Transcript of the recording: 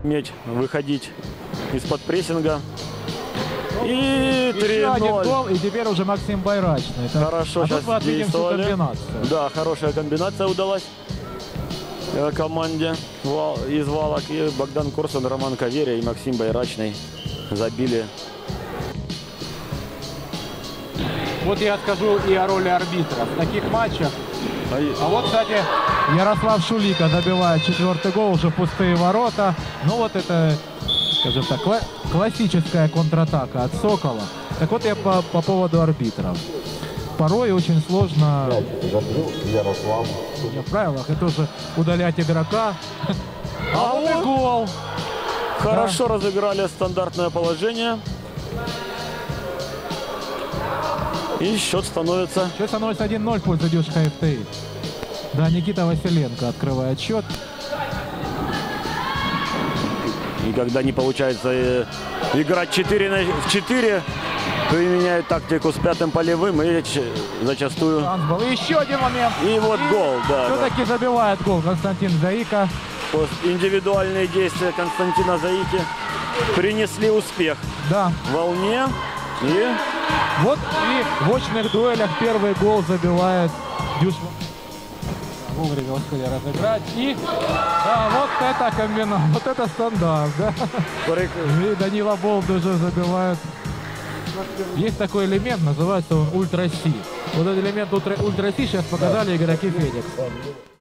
уметь выходить из-под прессинга. И Еще один 3-0. гол, и теперь уже Максим Байрачный. Хорошо сейчас тут мы отметим всю действовали. комбинацию. Да, хорошая комбинация удалась команде из Валок. И Богдан Корсун, Роман Каверя и Максим Байрачный забили. Вот я скажу и о роли арбитра в таких матчах. А вот, кстати, Ярослав Шулика забивает 4-й гол, уже пустые ворота. Ну вот это, скажем так, классическая контратака от Сокола. Так вот я по поводу арбитров. Порой очень сложно в правилах и тоже удалять игрока. А вот и гол. Хорошо разыграли стандартное положение. И счет становится... Счет становится 1-0 в пользу Дюшка ФТИ. Да, Никита Василенко открывает счет. И когда не получается играть 4 в 4, то и меняют тактику с пятым полевым и зачастую... И еще один момент. И вот гол, да. Все-таки забивает гол Константин Заика. Индивидуальные действия Константина Заики принесли успех. Да. Волне. И... Вот и в очных дуэлях первый гол забивает Дюш. Вовремя успели разыграть. И да, вот это комбинация, вот это стандарт. Да? И Данила Болд уже забивает. Есть такой элемент, называется он Ультра Си. Вот этот элемент Ультра Си сейчас показали игроки Феникс.